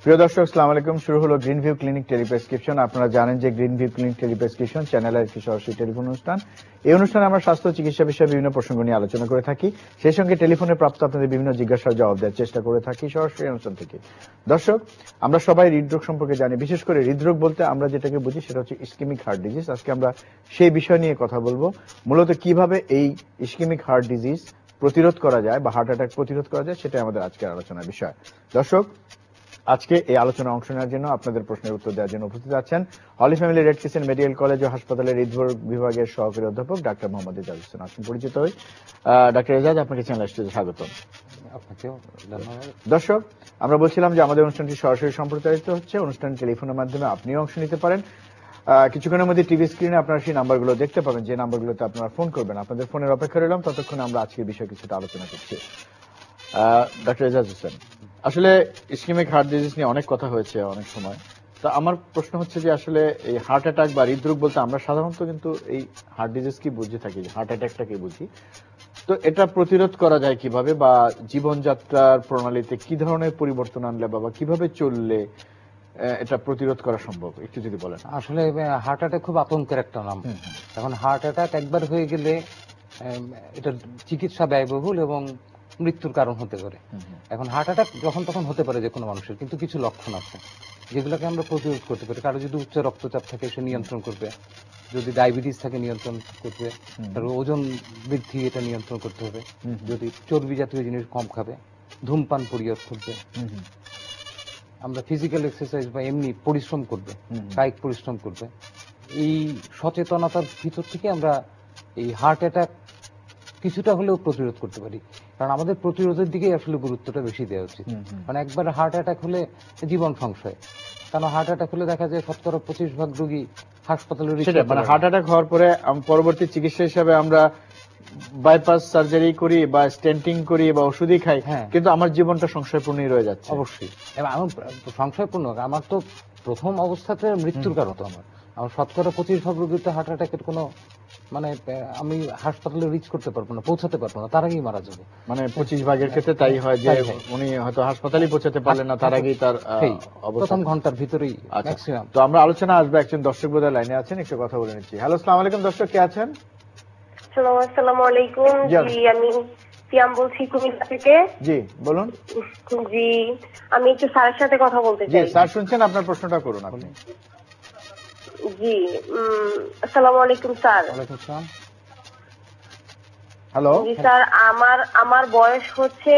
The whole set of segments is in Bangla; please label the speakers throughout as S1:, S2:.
S1: প্রিয় দর্শক, আসসালামু আলাইকুম। শুরু হলো গ্রিন ভিউ ক্লিনিক টেলিপ্রেসক্রিপশন। আপনারা জানেন যে গ্রিন ভিউ ক্লিনিক টেলিপ্রেসক্রিপশন চ্যানেলের একটি সরাসরি টেলিফোন অনুষ্ঠান। এই অনুষ্ঠানে আমরা স্বাস্থ্য চিকিৎসা বিষয়ে বিভিন্ন প্রসঙ্গ নিয়ে আলোচনা করে থাকি। সেই সঙ্গে টেলিফোনে প্রাপ্ত আপনাদের বিভিন্ন জিজ্ঞাসার জবাব দেওয়ার চেষ্টা করে থাকি সরাসরি অনুষ্ঠান থেকে। দর্শক, আমরা সবাই হৃদরোগ সম্পর্কে জানি। বিশেষ করে হৃদরোগ বলতে আমরা যেটাকে বুঝি সেটা হচ্ছে ইসকেমিক হার্ট ডিজিজ। আজকে আমরা সেই বিষয় নিয়ে কথা বলবো, মূলত কিভাবে এই ইসকেমিক হার্ট ডিজিজ প্রতিরোধ করা যায় বা হার্ট অ্যাটাক প্রতিরোধ করা যায়, সেটাই আমাদের আজকের আলোচনার বিষয়। দর্শক, আজকে এই আলোচনায় অংশ নেওয়ার জন্য, আপনাদের প্রশ্নের উত্তর দেওয়ার জন্য উপস্থিত আছেন holy family red crescent medical college ও হাসপাতালের হৃদরোগ বিভাগের সহকারী অধ্যাপক ডাক্তার মোহাম্মদ এজাজ হোসেন। আসুন পরিচিত হই। ডাক্তার এজাজ, আপনাকে চ্যানেল স্টুডিওতে স্বাগত।
S2: আপনাকেও ধন্যবাদ।
S1: দর্শক, আমরা বলছিলাম যে আমাদের অনুষ্ঠানটি সরাসরি সম্প্রচারিত হচ্ছে। অনুষ্ঠান টেলিফোনের মাধ্যমে আপনিও অংশ নিতে পারেন। কিছুক্ষণের মধ্যে টিভি স্ক্রিনে আপনারা সেই নাম্বারগুলো দেখতে পাবেন, যে নাম্বারগুলোতে আপনারা ফোন করবেন। আপনাদের ফোনের অপেক্ষা রইলাম, ততক্ষণে আমরা আজকের বিষয়ে কিছুটা আলোচনা করছি। ডাক্তার এজাজ হোসেন, আসলে ইসকেমিক হার্ট ডিজিজ নিয়ে অনেক কথা হয়েছে অনেক সময়। তো আমার প্রশ্ন হচ্ছে যে আসলে এই হার্ট অ্যাটাক বা হৃদরোগ বলতে আমরা সাধারণত কিন্তু এই হার্ট ডিজিজ কি বুঝে থাকি, হার্ট অ্যাটাকটাকে বুঝি। তো এটা প্রতিরোধ করা যায় কিভাবে, বা জীবনযাত্রার প্রণালীতে কি ধরনের পরিবর্তন আনলে বা কিভাবে চললে এটা প্রতিরোধ করা সম্ভব, একটু যদি বলেন।
S2: আসলে হার্ট অ্যাটাক খুব আতঙ্কের একটা নাম। এখন হার্ট অ্যাটাক একবার হয়ে গেলে এটা চিকিৎসা ব্যয়বহুল এবং মৃত্যুর কারণ হতে পারে। এখন হার্ট অ্যাটাক যখন তখন হতে পারে যে কোনো মানুষের, কিন্তু কিছু লক্ষণ আছে যেগুলোকে আমরা প্রতিরোধ করতে পারি। কারো যদি উচ্চ রক্তচাপ থাকে সে নিয়ন্ত্রণ করবে, যদি ডায়াবেটিস থাকে নিয়ন্ত্রণ করবে, তার ওজন বৃদ্ধি এটা নিয়ন্ত্রণ করতে হবে, যদি চর্বি জাতীয় জিনিস কম খাবে, ধূমপান পরিহার করবে, আমরা ফিজিক্যাল এক্সারসাইজ বা এমনি পরিশ্রম করবে, কায়িক পরিশ্রম করবে। এই সচেতনতার ভিতর থেকে আমরা এই হার্ট অ্যাটাক কিছুটা হলেও প্রতিরোধ করতে পারি। কারণ আমাদের প্রতিরোধের দিকে আসলে গুরুত্বটা বেশি দেওয়া উচিত। কারণ একবার হার্ট অ্যাটাক হলে জীবন সংশয়। কারণ হার্ট অ্যাটাক হলে দেখা যায় শতকরা 25% রোগী হাসপাতালে,
S1: মানে হার্ট অ্যাটাক হওয়ার পরে পরবর্তী চিকিৎসা হিসেবে আমরা বাইপাস সার্জারি করি বা স্টেন্টিং করি বা ওষুধই খাই, কিন্তু আমার জীবনটা সংশয়পূর্ণই রয়ে যাচ্ছে।
S2: অবশ্যই, এবং আমার সংশয়পূর্ণ, আমার তো প্রথম অবস্থাতে মৃত্যুর কারণ তো আমার 25% রোগীতে হার্ট অ্যাটাকের কোনো মানে আমি হাসপাতালে রিচ করতে পারবো না, পৌঁছাতে পারবো না, তার আগেই মারা যাবো।
S1: মানে 25% ক্ষেত্রে তাই হয় যে উনি হয়তো হাসপাতালেই পৌঁছাতে পারলেন না, তার আগেই তার
S2: প্রথম ঘন্টার ভিতরেই ম্যাক্সিমাম।
S1: তো আমরা আলোচনা আসবে, একজন দর্শক বোধহয় লাইনে আছেন, একটু কথা বলে নিচ্ছি। হ্যালো, আসসালামু আলাইকুম দর্শক, কে আছেন?
S3: আসসালামু আলাইকুম। জি, আমি সিয়াম বলছি কুমিল্লা থেকে।
S1: জি বলুন।
S3: জি, আমি একটু স্যারের সাথে কথা বলতে চাই।
S1: জি স্যার, শুনছেন? আপনার প্রশ্নটা করুন আপনি।
S3: জি, আসসালামু আলাইকুম স্যার।
S2: ওয়ালাইকুম আসসালাম।
S1: হ্যালো।
S3: জি স্যার, আমার বয়স হচ্ছে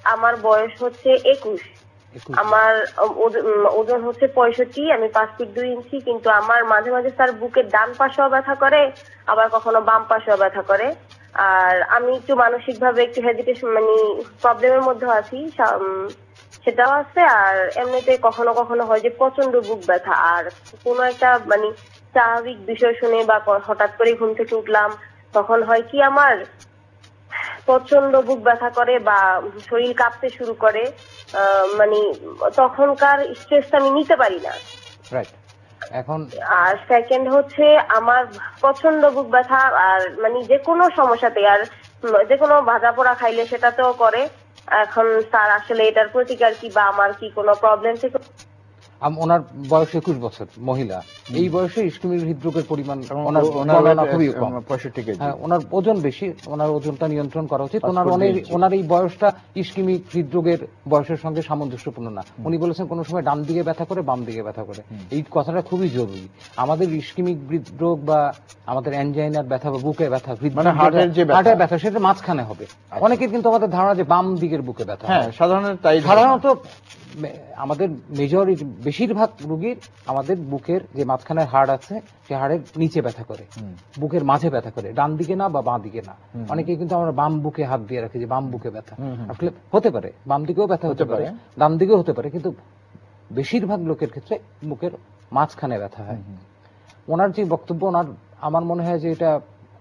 S3: 21। আমার ওজন হচ্ছে 65, আমি 5 ফিট 2 ইঞ্চি। কিন্তু আমার মাঝে মাঝে স্যার বুকের ডান পাশেও ব্যথা করে, আবার কখনো বাম পাশেও ব্যথা করে। আর আমি একটু মানসিক ভাবে একটু হেজিটেশন, মানে প্রবলেমের মধ্যে আছি, সেটাও আছে। আর এমনিতে কখনো কখনো হয় যে প্রচন্ড বুক ব্যথা। আর কোনো একটা মানে স্বাভাবিক বিষয় শুনে বা হঠাৎ করে ঘুম থেকে উঠলাম, তখন হয় কি আমার প্রচন্ড বুক ব্যথা করে বা শরীর কাঁপতে শুরু করে। মানে তখনকার স্ট্রেসটা আমি নিতে পারি না।
S2: এখন
S3: আর সেকেন্ড হচ্ছে আমার প্রচন্ড বুক ব্যথা, আর মানে যে কোনো সমস্যাতে, আর যে কোনো ভাজা পোড়া খাইলে সেটাতেও করে। এখন স্যার আসলে এটার প্রতিকার কি, বা আমার কি কোনো প্রবলেম থেকে?
S2: ওনার বয়স 21 বছর, মহিলা। এই বয়সে ইসকেমিক হৃদরোগের পরিমাণ খুবই কম,
S1: 65 কেজি।
S2: ওনার ওজন বেশি, ওনার ওজনটা নিয়ন্ত্রণ করা উচিত। ওনার এই বয়সটা ইসকেমিক হৃদরোগের বয়সের সঙ্গে সামঞ্জস্যপূর্ণ না। উনি বলেছেন কোনো সময় ডান দিকে ব্যথা করে, বাম দিকে ব্যথা করে। এই কথাটা খুবই জরুরি। আমাদের ইসকেমিক হৃদরোগ বা আমাদের অ্যানজাইনার ব্যথা বা বুকে ব্যথা, হার্টের ব্যথা, সেটা মাঝখানে হবে। অনেকের কিন্তু আমাদের ধারণা যে বাম দিকের বুকে ব্যথা। সাধারণত আমাদের মেজরিটি, বেশিরভাগ রোগীর আমাদের বুকের যে মাঝখানের হাড় আছে, সে হাড়ের নিচে ব্যথা করে, বুকের মাঝে ব্যথা করে, ডান দিকে না বা বাঁ দিকে না। অনেকে কিন্তু আমরা বাম বুকে হাত দিয়ে রাখি যে বাম বুকে ব্যথা। আসলে হতে পারে বাম দিকেও ব্যথা হতে পারে, ডান দিকেও হতে পারে, কিন্তু বেশিরভাগ লোকের ক্ষেত্রে বুকের মাঝখানে ব্যথা হয়। ওনার যে বক্তব্য, আমার মনে হয় যে এটা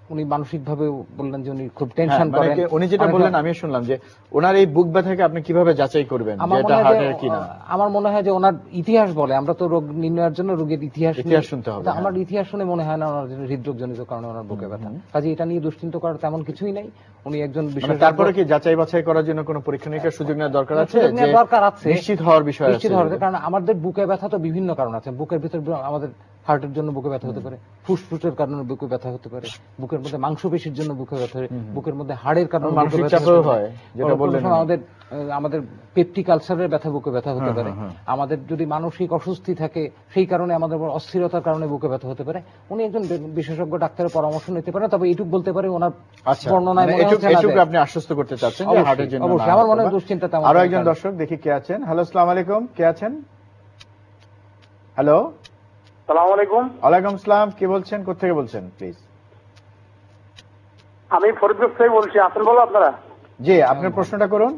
S2: উনি মানসিকভাবে বললেন যে উনি খুব টেনশন
S1: মানে
S2: করেন।
S1: উনি যেটা বললেন আমি শুনলাম যে ওনার এই বুক ব্যথাকে আপনি কিভাবে যাচাই করবেন যে এটা হার্টের কিনা?
S2: আমার মনে হয় যে ওনার ইতিহাস বলে, আমরা তো রোগ নির্ণয়ের জন্য রোগীর ইতিহাস
S1: শুনতে হবে।
S2: আমার ইতিহাস শুনে মনে হয় না ওনার হৃদরোগ জনিত কারণে ওনার বুকে ব্যথা। কাজে এটা নিয়ে দুশ্চিন্তা করার তেমন কিছুই নাই। উনি একজন বিশেষজ্ঞ।
S1: তারপরে কি যাচাই বাছাই করার জন্য কোনো পরীক্ষা নিরীক্ষার সুযোগ নেওয়ার দরকার আছে?
S2: দরকার আছে,
S1: নিশ্চিত হওয়ার বিষয় আছে।
S2: নিশ্চিত হওয়ার, কারণ আমাদের বুকে ব্যথা তো বিভিন্ন কারণ আছে। বুকের ভিতর আমাদের হার্টের জন্য বুকে ব্যথা হতে পারে, ফুসফুসের কারণে বুকে ব্যথা হতে পারে, বুকের মধ্যে মাংসপেশির জন্য বুকে ব্যথা হয়, বুকের মধ্যে হাড়ের কারণে
S1: মানসিক চাপও হয়, যেটা বললেন।
S2: আমাদের পেপটিক আলসারের ব্যথা, বুকে ব্যথা হতে পারে। আমাদের যদি মানসিক অস্বস্তি থাকে সেই কারণে, আমাদের অস্থিরতার কারণে বুকে ব্যথা হতে পারে। উনি একজন বিশেষজ্ঞ ডাক্তারের পরামর্শ নিতে পারেন। তবে এইটুকু বলতে পারে ওনার বর্ণনায় মনে হচ্ছে না
S1: এটুকু আপনি আশ্বস্ত করতে চাচ্ছেন যে হার্টের জন্য।
S2: অবশ্যই আমার মনে হয় দুশ্চিন্তা তেমন।
S1: আরো একজন দর্শক দেখি কে আছেন। হ্যালো, আসসালামু আলাইকুম, কে আছেন? হ্যালো,
S4: আসসালামু আলাইকুম।
S1: ওয়ালাইকুম আসসালাম, কে বলছেন, কোথা বলছেন প্লিজ?
S4: আমি ফরিদপুর থেকে বলছি। আছেন বলো আপনারা?
S1: জি, আপনার প্রশ্নটা করুন।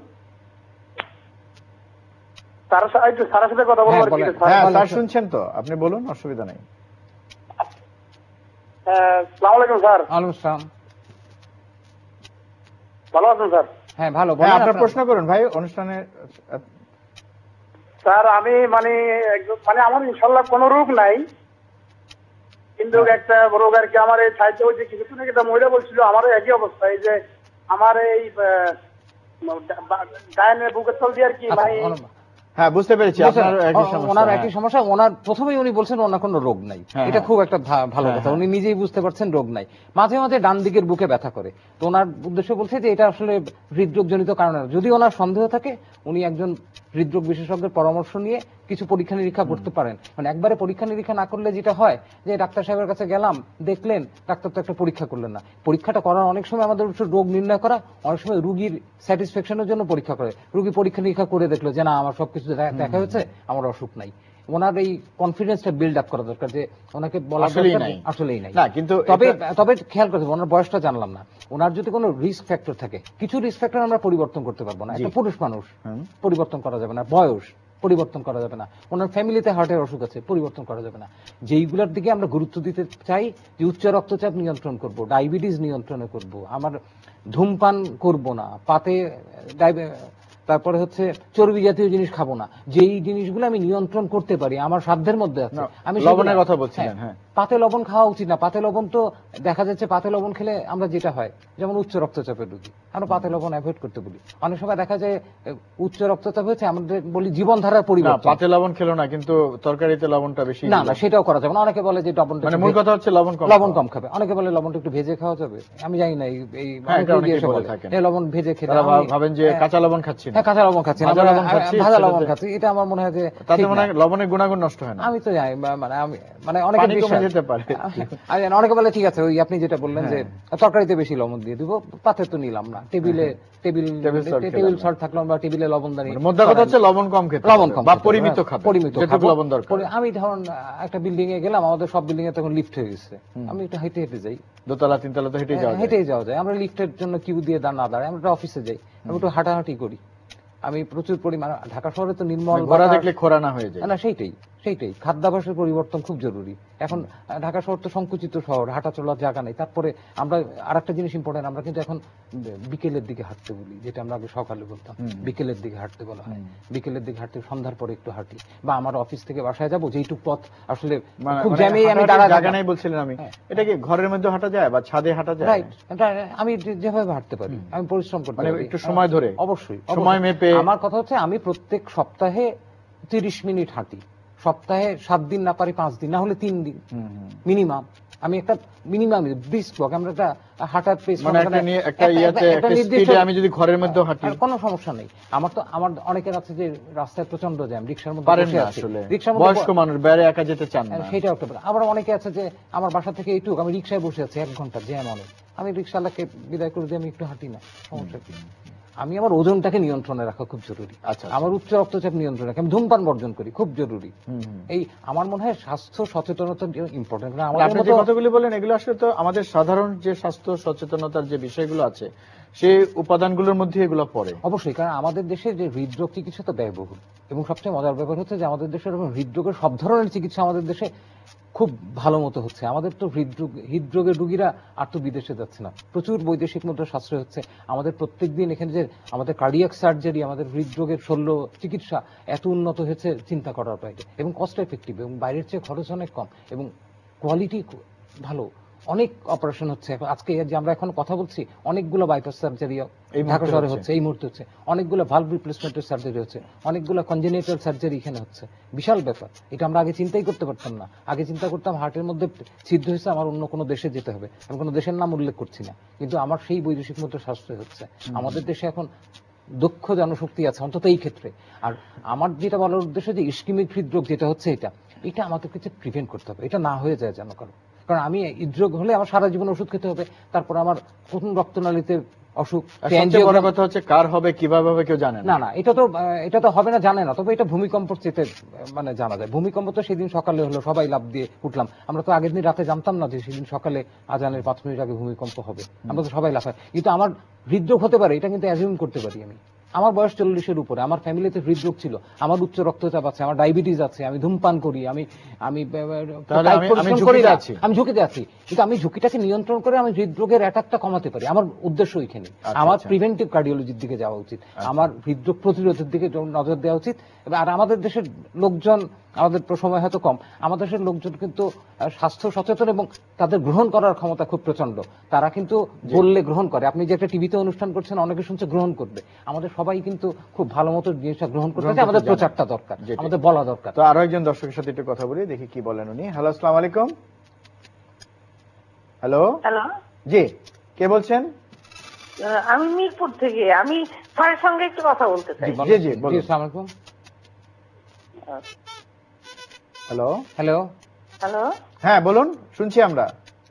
S4: স্যারের সাথে কথা বলবো আর কি।
S1: হ্যাঁ স্যার শুনছেন তো, আপনি বলুন, অসুবিধা নেই।
S4: আসসালামু আলাইকুম স্যার।
S2: ওয়ালাইকুম আসসালাম।
S4: ভালো আছেন স্যার?
S2: হ্যাঁ ভালো।
S1: হ্যাঁ, আপনার প্রশ্ন করুন ভাই, অনুষ্ঠানে।
S4: স্যার আমি মানে আমার ইনশাল্লাহ কোনো রোগ নাই, কিন্তু একটা রোগ আর কি। আমার এই সাহিত্য হয়েছে কিছুদিন আগে, একটা মহিলা বলছিল আমারও একই অবস্থা। এই যে আমার এই ডায়নের বুকের তল দিয়ে আর কি মানে।
S1: হ্যাঁ বুঝতে পেরেছি, আপনার একই সমস্যা।
S2: ওনার একই সমস্যা। ওনার প্রথমেই উনি বলছেন ওনার কোনো রোগ নাই। এটা খুব একটা ভালো কথা, উনি নিজেই বুঝতে পারছেন রোগ নাই। মাঝে মাঝে ডান দিকের বুকে ব্যথা করে। তো ওনার উদ্দেশ্য বলছে যে এটা আসলে হৃদরোগ জনিত কারণে। যদি ওনার সন্দেহ থাকে উনি একজন হৃদরোগ বিশেষজ্ঞের পরামর্শ নিয়ে কিছু পরীক্ষা নিরীক্ষা করতে পারেন। মানে একবারে পরীক্ষা নিরীক্ষা না করলে যেটা হয় যে ডাক্তার সাহেবের কাছে গেলাম, দেখলেন, ডাক্তার তো একটা পরীক্ষা করলেন না। পরীক্ষাটা করার অনেক সময় আমাদের রোগ নির্ণয় করা, অনেক সময় রুগীর স্যাটিসফ্যাকশনের জন্য পরীক্ষা করে। রুগী পরীক্ষা নিরীক্ষা করে দেখলো যে না আমার সবকিছু দেখা হয়েছে, আমার অসুখ নাই। ওনার এই কনফিডেন্সটা বিল্ড আপ করা দরকার যে ওনাকে বলা আসলেই নাই।
S1: কিন্তু
S2: তবে খেয়াল করতে হবে, ওনার বয়সটা জানলাম না। ওনার যদি কোনো রিস্ক ফ্যাক্টর থাকে, কিছু রিস্ক ফ্যাক্টর আমরা পরিবর্তন করতে পারবো না। একটা পুরুষ মানুষ পরিবর্তন করা যাবে না, বয়স পরিবর্তন করা যাবে না, ওনার ফ্যামিলিতে হার্টের অসুখ আছে পরিবর্তন করা যাবে না। যেইগুলোর দিকে আমরা গুরুত্ব দিতে চাই, যে উচ্চ রক্তচাপ নিয়ন্ত্রণ করব, ডায়াবেটিস নিয়ন্ত্রণে করব, আমার ধূমপান করব না, পাতে তারপরে হচ্ছে চর্বি জাতীয় জিনিস খাবো না, যেই জিনিসগুলো আমি নিয়ন্ত্রণ করতে পারি আমার সাধ্যের মধ্যে আছে। আমি
S1: লবণের কথা বলছিলেন। হ্যাঁ,
S2: পাতে লবণ খাওয়া উচিত না। পাতে লবণ তো দেখা যাচ্ছে পাতে লবণ খেলে আমরা যেটা হয়, যেমন উচ্চ রক্তচাপের রোগী আমরা পাতে লবণ অ্যাভয়েড করতে বলি। অনেক সময় দেখা যায় উচ্চ রক্তচাপ হয়েছে, আমাদের বলি জীবনধারার পরিবর্তন।
S1: পাতে লবণ খেলো না, কিন্তু তরকারিতে লবণটা বেশি।
S2: না না, সেটাও করা যাবে না। অনেকে বলে যে লবণটা,
S1: মানে মূল কথা হচ্ছে লবণ কম খাবে।
S2: অনেকে বলে লবণটা একটু ভেজে খাওয়া যাবে। আমি জানি না, এই লবণ ভেজে খেতে
S1: ভাবেন যে কাঁচা লবণ খাচ্ছি না।
S2: হ্যাঁ, কাঁচা লবণ খাচ্ছি, ভাজা লবণ খাচ্ছি, এটা আমার মনে হয় যে
S1: তাতে মনে হয় লবণের গুণাগুণ নষ্ট হয় না।
S2: আমি তো জানি, মানে অনেকে
S1: যেতে পারে।
S2: অনেকে বলে ঠিক আছে, ওই আপনি যেটা বললেন যে তরকারিতে বেশি লবণ দিয়ে দিব, পাতে তো নিলাম না, টেবিল সল্ট থাকলাম বা টেবিলে লবণদানি।
S1: মোদ্দা কথা হচ্ছে লবণ কম খেতে,
S2: লবণ কম
S1: বা পরিমিত খাবে,
S2: পরিমিত
S1: লবণ দরকার।
S2: আমি ধরুন একটা বিল্ডিং এ গেলাম, আমাদের সব বিল্ডিং এ তখন লিফট হয়ে গেছে, আমি একটু হেঁটে হেঁটে যাই,
S1: দোতলা তিনতলা তো হেঁটেই যাওয়া যায়।
S2: আমরা লিফটের জন্য কিউ দিয়ে না দাঁড়াই, আমরা অফিসে যাই, আমি একটু হাঁটাহাঁটি করি। আমি প্রচুর পরিমাণ, ঢাকা শহরে তো নির্মল
S1: ঘোরা দেখলে খোরা না হয়ে যায়
S2: না। সেইটাই খাদ্যাভ্যাসের পরিবর্তন খুব জরুরি। এখন ঢাকা শহর তো সংকুচিত শহর, হাঁটা চলার জায়গা নেই। তারপরে আমরা আরেকটা জিনিস ইম্পর্টেন্ট, আমরা কিন্তু এখন বিকেলের দিকে হাঁটতে বলি, যেটা আমরা আগে সকালে বলতাম বিকেলের দিকে হাঁটতে বলা হয়। বিকেলের দিকে হাঁটতে, সন্ধ্যার পরে একটু হাঁটি, বা আমার অফিস থেকে বাসায় যাবো যেইটুক পথ আসলে খুব জ্যামে আমি
S1: জায়গা নাই বলছিলেন আমি, এটা কি ঘরের মধ্যে হাঁটা যায় বা ছাদে হাঁটা যায়?
S2: রাইট, আমি যেভাবে হাঁটতে পারি, আমি পরিশ্রম করতে পারি
S1: একটু সময় ধরে,
S2: অবশ্যই
S1: সময় মেপে।
S2: আমার কথা হচ্ছে আমি প্রত্যেক সপ্তাহে 30 মিনিট হাঁটি, সপ্তাহে 7 দিন না পারি 5 দিন, না হলে 3 দিন মিনিমাম। আমি একটা মিনিমাম ব্রিস্ক ওয়াক, আমরা একটা হাঁটার পেস,
S1: মানে একটা স্পিডে আমি যদি ঘরের মধ্যে হাঁটি
S2: কোনো সমস্যা নেই। আমার অনেকের আছে যে রাস্তায় প্রচন্ড জ্যাম, রিকশার মধ্যে
S1: পারেন না আসলে, বয়স্ক মানুষ বাইরে একা যেতে চান না,
S2: সেটা একটা ব্যাপার। আবার অনেকে আছে যে আমার বাসা থেকে এইটুক, আমি রিকশায় বসে আছি 1 ঘন্টা জ্যাম অনেক, আমি রিকশাওয়ালাকে বিদায় করে দিয়ে আমি একটু হাঁটি না, সমস্যা কি? আমি আমার ওজনটাকে নিয়ন্ত্রণে রাখা খুব জরুরি। আমার উচ্চ রক্তচাপ নিয়ন্ত্রণে রাখা, আমি ধূমপান বর্জন করি, খুব জরুরি। এই আমার মনে হয় স্বাস্থ্য সচেতনতা ইম্পর্টেন্ট।
S1: আপনি যে কথাগুলি বলেন এগুলো আসলে তো আমাদের সাধারণ যে স্বাস্থ্য সচেতনতার যে বিষয়গুলো আছে সেই উপাদানগুলোর মধ্যে এগুলো পড়ে।
S2: অবশ্যই, কারণ আমাদের দেশে যে হৃদরোগ চিকিৎসা তো ব্যয়বহুল এবং সবচেয়ে মজার ব্যাপার হচ্ছে যে আমাদের দেশের হৃদরোগের সব ধরনের চিকিৎসা আমাদের দেশে খুব ভালো মতো হচ্ছে। আমাদের তো হৃদরোগের রোগীরা আর তো বিদেশে যাচ্ছে না, প্রচুর বৈদেশিক মুদ্রা সাশ্রয় হচ্ছে। আমাদের প্রত্যেকদিন এখানে যে আমাদের কার্ডিয়াক সার্জারি, আমাদের হৃদরোগের শল্য চিকিৎসা এত উন্নত হয়েছে চিন্তা করার বাইরে, এবং কস্ট এফেক্টিভ, এবং বাইরের চেয়ে খরচ অনেক কম, এবং কোয়ালিটি ভালো। অনেক অপারেশন হচ্ছে এখন, আজকে যে আমরা এখন কথা বলছি অনেকগুলো বাইপাস সার্জারি ঢাকা শহরে হচ্ছে, এই মুহূর্তে হচ্ছে, অনেকগুলো ভালভ রিপ্লেসমেন্টের সার্জারি হচ্ছে, অনেকগুলো কনজেনিটাল সার্জারি এখানে হচ্ছে। বিশাল ব্যাপার, এটা আমরা আগে চিন্তাই করতে পারতাম না। আগে চিন্তা করতাম হার্টের মধ্যে ছিদ্র হয়েছে, আমার অন্য কোনো দেশে যেতে হবে, আমি কোনো দেশের নাম উল্লেখ করছি না, কিন্তু আমার সেই বৈদেশিক মুদ্রা সাশ্রয় হচ্ছে। আমাদের দেশে এখন দক্ষ জনশক্তি আছে অন্তত এই ক্ষেত্রে। আর আমার যেটা বলার উদ্দেশ্য যে ইস্কিমিক হৃদরোগ যেটা হচ্ছে এটা আমাদেরকে প্রিভেন্ট করতে হবে, এটা না হয়ে যায় যেন কারণ আমি হৃদরোগ হলে আমার সারা জীবন ওষুধ খেতে হবে, তারপর আমার প্রথম রক্তনালীতে অসুখ।
S1: সবচেয়ে বড় কথা হচ্ছে কার হবে কিভাবে হবে কেউ জানে না।
S2: না, এটা তো হবে না, জানে না। তবে এটা ভূমিকম্প চেতে মানে জানা যায়। ভূমিকম্প তো সেদিন সকালে হলো, সবাই লাফ দিয়ে উঠলাম। আমরা তো আগের দিন রাতে জানতাম না যে সেদিন সকালে আজানের 5 মিনিট আগে ভূমিকম্প হবে, আমরা তো সবাই লাফাই। কিন্তু আমার হৃদরোগ হতে পারে এটা কিন্তু অ্যাজিউম করতে পারি আমি। আমার বয়স 40-এর উপরে, আমার ফ্যামিলিতে হৃদরোগ ছিল, আমার উচ্চ রক্তচাপ আছে, আমার ডায়াবেটিস আছে, আমি ধূমপান করি, আমি ঝুঁকিতে আছি, কিন্তু আমি ঝুঁকিটাকে নিয়ন্ত্রণ করে আমি হৃদরোগের অ্যাটাকটা কমাতে পারি। আমার উদ্দেশ্য এখানে, আমার প্রিভেন্টিভ কার্ডিওলজির দিকে যাওয়া উচিত, আমার হৃদরোগ প্রতিরোধের দিকে নজর দেওয়া উচিত। আর আমাদের দেশের লোকজন, আমাদের সময় হয়তো কম, আমাদের দেশের লোকজন কিন্তু স্বাস্থ্য সচেতন এবং তাদের গ্রহণ করার ক্ষমতা খুব প্রচন্ড। তারা কিন্তু বললে গ্রহণ করে। আপনি যে একটা টিভিতে অনুষ্ঠান করছেন, অনেকে শুনছে গ্রহণ করবে, আমাদের সবাই কিন্তু খুব ভালো মতো জিনিসটা গ্রহণ করতে, আমাদের প্রচারটা দরকার, আমাদের বলা দরকার।
S1: তো আরো একজন দর্শকের সাথে একটু কথা বলি, দেখি কি বলেন উনি। হ্যালো, আসসালামু আলাইকুম। হ্যালো, জি, কে বলছেন?
S3: আমি মিরপুর থেকে, আমি স্যারের সঙ্গে একটু কথা বলতে চাই।
S1: জি জি, বলুন।
S2: আসসালামু আলাইকুম।
S1: হ্যালো
S2: হ্যালো
S3: হ্যালো,
S1: হ্যাঁ বলুন, শুনছি আমরা।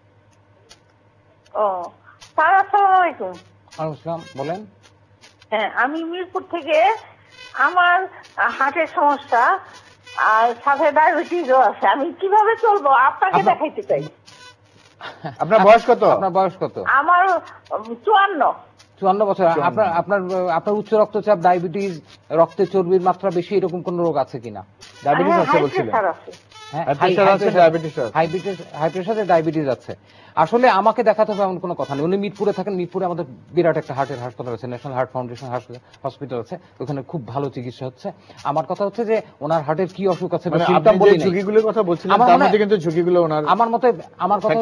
S3: ও স্যার, আসসালামু আলাইকুম।
S2: আসসালাম, বলেন।
S3: হ্যাঁ, আমি মিরপুর থেকে, আমার হার্টের সমস্যা আর সাথে ডায়াবেটিসও আছে, আমি কিভাবে চলবো আপনাকে দেখাইতে চাই।
S1: আপনার বয়স কত?
S2: আপনার বয়স কত?
S3: আমার 54।
S2: 54 বছর। আপনার উচ্চ রক্তচাপ, ডায়াবেটিস, রক্তে চর্বির মাত্রা বেশি, এরকম কোন রোগ আছে কিনা?
S1: ডায়াবেটিস আছে বলছিলেন?
S2: হাই প্রেসার, ডায়াবেটিস আছে। আসলে আমাকে দেখাতে হবে এমন কোনো কথা নেই। উনি মিরপুরে থাকেন, মিরপুরে আমাদের বিরাট একটা হার্টের হাসপাতাল আছে, ন্যাশনাল হার্ট ফাউন্ডেশন হসপিটাল আছে, ওখানে খুব ভালো চিকিৎসা হচ্ছে। আমার কথা হচ্ছে যে ওনার হার্টের কি অসুখ আছে,
S1: ঝুঁকিগুলোর কথা বলছিলেন, তার মধ্যে কিন্তু ঝুঁকিগুলো ওনার,
S2: আমার কথা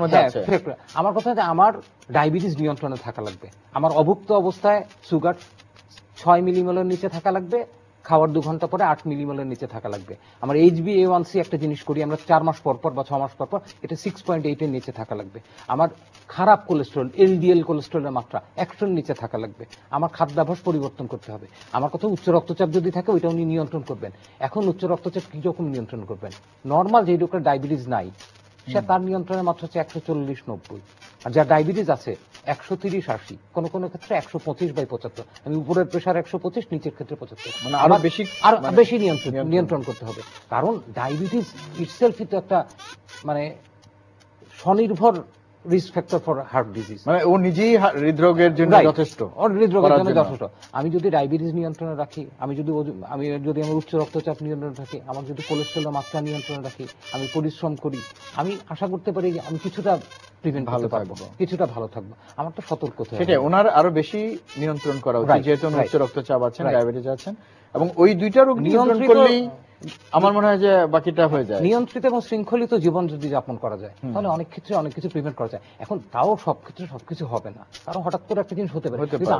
S2: হচ্ছে যে আমার ডায়াবেটিস নিয়ন্ত্রণে থাকা লাগবে, আমার অভুক্ত অবস্থায় সুগার 6 মিলিমোলের নিচে থাকা লাগবে, খাওয়ার 2 ঘন্টা পরে 8 মিলিমোলের নিচে থাকা লাগবে। আমার HbA1c একটা জিনিস করি আমরা 4 মাস পর পর বা 6 মাস পর পর, এটা 6.8 এর নিচে থাকা লাগবে। আমার খারাপ কোলেস্টেরল, LDL কোলেস্টেরলের মাত্রা 100 এর নিচে থাকা লাগবে। আমার খাদ্যাভ্যাস পরিবর্তন করতে হবে। আমার কথা উচ্চ রক্তচাপ যদি থাকে ওইটা উনি নিয়ন্ত্রণ করবেন। এখন উচ্চ রক্তচাপ কি রকম নিয়ন্ত্রণ করবেন? নর্মাল যে লোকের ডায়াবেটিস নাই, সে তার নিয়ন্ত্রণের মাত্রা হচ্ছে 140/90, আর যার ডায়াবেটিস আছে 130/80, কোন কোন ক্ষেত্রে 125/75। আমি উপরের প্রেসার 125, নিচের ক্ষেত্রে 75,
S1: মানে আরো বেশি
S2: নিয়ন্ত্রণ করতে হবে। কারণ ডায়াবেটিস ইটসেলফই তো একটা মানে স্বনির্ভর risk factor for heart disease,
S1: মানে ও নিজেই হৃদরোগের জন্য যথেষ্ট,
S2: হৃদরোগের জন্য যথেষ্ট। আমি যদি ডায়াবেটিস নিয়ন্ত্রণে রাখি, আমি যদি আমার উচ্চ রক্তচাপ নিয়ন্ত্রণে রাখি, আমার যদি কোলেস্টেরলের মাত্রা নিয়ন্ত্রণে রাখি, আমি পরিশ্রম করি, আমি আশা করতে পারি যে আমি কিছুটা প্রিভেন্ট করতে পারবো, কিছুটা ভালো থাকবো। আমার তো সতর্ক হতে হবে।
S1: সেটাই, ওনার আরো বেশি নিয়ন্ত্রণ করা উচিত, যেহেতু উচ্চ রক্তচাপ আছেন, ডায়াবেটিস আছেন, এবং ওই দুইটা রোগ নিয়ন্ত্রণ করলেই আমার মনে হয় যে বাকিটা হয়ে যায়।
S2: নিয়ন্ত্রিত এবং শৃঙ্খলিত জীবন যদি যাপন করা যায়, তাহলে অনেক ক্ষেত্রে অনেক কিছু প্রিভেন্ট করা যায়। এখন তাও সব ক্ষেত্রে সবকিছু হবে না, কারণ হঠাৎ করে একটা জিনিস হতে পারে। কিন্তু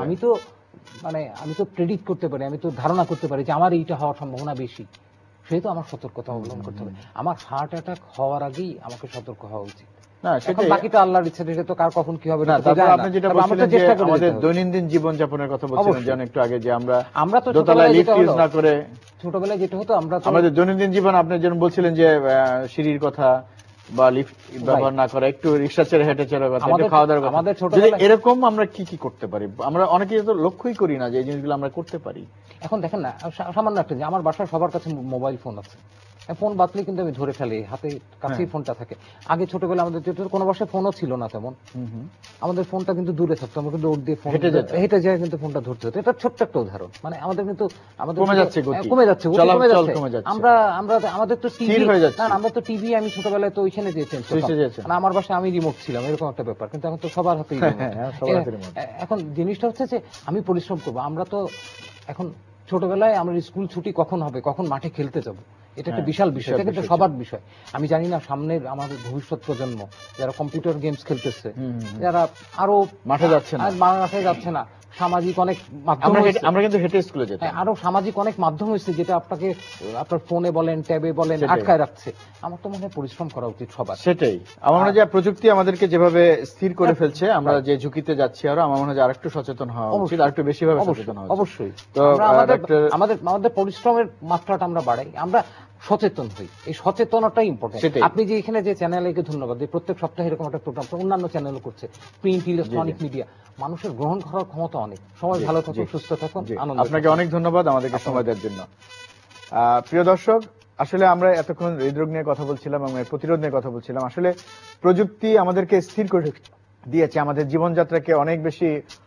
S2: আমি তো প্রেডিক্ট করতে পারি, আমি তো ধারণা করতে পারি যে আমার এইটা হওয়ার সম্ভাবনা বেশি, সেহেতু আমার সতর্কতা অবলম্বন করতে হবে। আমার হার্ট অ্যাটাক হওয়ার আগেই আমাকে সতর্ক হওয়া উচিত।
S1: না, সেটা
S2: বাকিটা আল্লাহর ইচ্ছা, সেটা তো কার কখন কি হবে না।
S1: আপনি যেটা বলছিলেন যে আমাদের দৈনন্দিন জীবন যাপনের কথা বলছিলেন যেন একটু আগে, যে আমরা তো দোতলায় লিফট ইউজ না করে,
S2: ছোটবেলায় যেটা হতো
S1: আমাদের দৈনন্দিন জীবন, আপনি যেন বলছিলেন যে সিঁড়ির কথা বা লিফট ব্যবহার না করা, একটু রিকশা ছেড়ে হেঁটে চলার কথা, একটু খাওয়া দাওয়ার কথা, এরকম আমরা কি কি করতে পারি? আমরা অনেকেই তো লক্ষ্যই করি না যে এই জিনিসগুলো আমরা করতে পারি।
S2: এখন দেখেন না, সামান্য একটা যে আমার বাসায় সবার কাছে মোবাইল ফোন আছে, ফোন বাতলে কিন্তু আমি ধরে ফেলি, হাতে কাছেই ফোনটা থাকে। আগে ছোটবেলা আমাদের যেহেতু কোনো বাসায় ফোনও ছিল না তেমন, আমাদের ফোনটা কিন্তু দূরে থাকতো, আমরা কিন্তু দৌড় দিয়ে ফোন হেঁটে যায় কিন্তু ফোনটা ধরতে হতো। এটা ছোট্ট একটা উদাহরণ। মানে আমাদের কিন্তু
S1: কমে যাচ্ছে গতি,
S2: কমে যাচ্ছে, গতি কমে যাচ্ছে।
S1: কমে যাচ্ছে।
S2: আমরা আমাদের তো টিভি
S1: হয়ে যাচ্ছে।
S2: না, আমরা তো টিভি আমি ছোটবেলায় তো ওইখানে যে চেঞ্জ করতাম, মানে আমার বাসায় আমি রিমোট ছিলাম, এরকম একটা ব্যাপার। কিন্তু এখন তো সবার হাতেই remote। এখন জিনিসটা হচ্ছে যে আমি পরিশ্রম করবো। আমরা তো এখন ছোটবেলায় আমরা স্কুল ছুটি কখন হবে, কখন মাঠে খেলতে যাব, এটা একটা বিশাল বিষয়, এটা কিন্তু সবার বিষয়। আমি জানি না সামনের আমাদের ভবিষ্যৎ প্রজন্ম যারা কম্পিউটার গেমস খেলতেছে, যারা আরো
S1: মাঠে যাচ্ছে না,
S2: মাঠে যাচ্ছে না, সামাজিক অনেক মাধ্যম,
S1: আমরা কিন্তু হেঁটে স্কুলে যেতাম,
S2: আরো সামাজিক অনেক মাধ্যম হয়েছে যেটা আপনাকে আপনার ফোনে বলেন, ট্যাবে বলেন, আটকায় রাখছে। আমার তো মনে হয় পরিশ্রম করা উচিত সবার।
S1: সেটাই আমরা যে প্রযুক্তি আমাদেরকে যেভাবে স্থির করে ফেলছে, আমরা যে ঝুঁকিতে যাচ্ছি, আরো আমার মনে হয় আরেকটু সচেতন হওয়া উচিত, আরেকটু বেশি ভাবে সচেতন হওয়া উচিত।
S2: অবশ্যই।
S1: তো
S2: আমাদের পরিশ্রমের মাত্রাটা আমরা বাড়াই, আমরা সচেতন হই, এই সচেতনতাই ইম্পর্টেন্ট। আপনি যে এখানে যে চ্যানেলকে ধন্যবাদ, যে প্রত্যেক সপ্তাহে এরকম একটা প্রোগ্রাম অন্যান্য চ্যানেলও করছে, প্রিন্ট, ইলেকট্রনিক মিডিয়া, মানুষের গ্রহণ করার ক্ষমতা অনেক। সবাই ভালো থাকুন, সুস্থ থাকুন, আনন্দ।
S1: আপনাকে অনেক ধন্যবাদ আমাদেরকে সময় দেওয়ার জন্য। প্রিয় দর্শক, আসলে আমরা এতক্ষণ হৃদরোগ নিয়ে কথা বলছিলাম এবং এর প্রতিরোধ নিয়ে কথা বলছিলাম। আসলে প্রযুক্তি আমাদেরকে স্থির করে দিয়েছে, আমাদের জীবনযাত্রাকে অনেক বেশি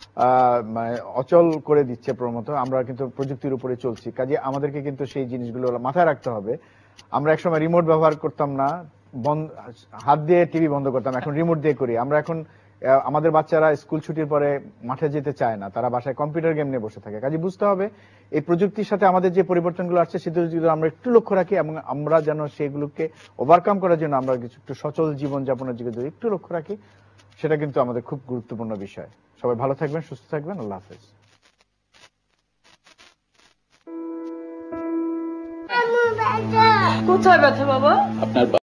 S1: অচল করে দিচ্ছে প্রমত। আমরা কিন্তু প্রযুক্তির উপরে চলছি, কাজে আমাদেরকে কিন্তু সেই জিনিসগুলো মাথায় রাখতে হবে। আমরা একসময় রিমোট ব্যবহার করতাম না, হাত দিয়ে টিভি বন্ধ করতাম, এখন রিমোট দিয়ে করি। আমরা এখন আমাদের বাচ্চারা স্কুল ছুটির পরে মাঠে যেতে চায় না, তারা বাসায় কম্পিউটার গেম নিয়ে বসে থাকে। কাজে বুঝতে হবে এই প্রযুক্তির সাথে আমাদের যে পরিবর্তনগুলো আসছে সেগুলো যদি আমরা একটু লক্ষ্য রাখি এবং আমরা যেন সেগুলোকে ওভারকাম করার জন্য আমরা কিছু একটু সচল জীবনযাপনের দিকে যদি একটু লক্ষ্য রাখি, সেটা কিন্তু আমাদের খুব গুরুত্বপূর্ণ বিষয়। সবাই ভালো থাকবেন, সুস্থ থাকবেন, আল্লাহ হাফেজ।
S5: কোথায় ব্যথা বাবা?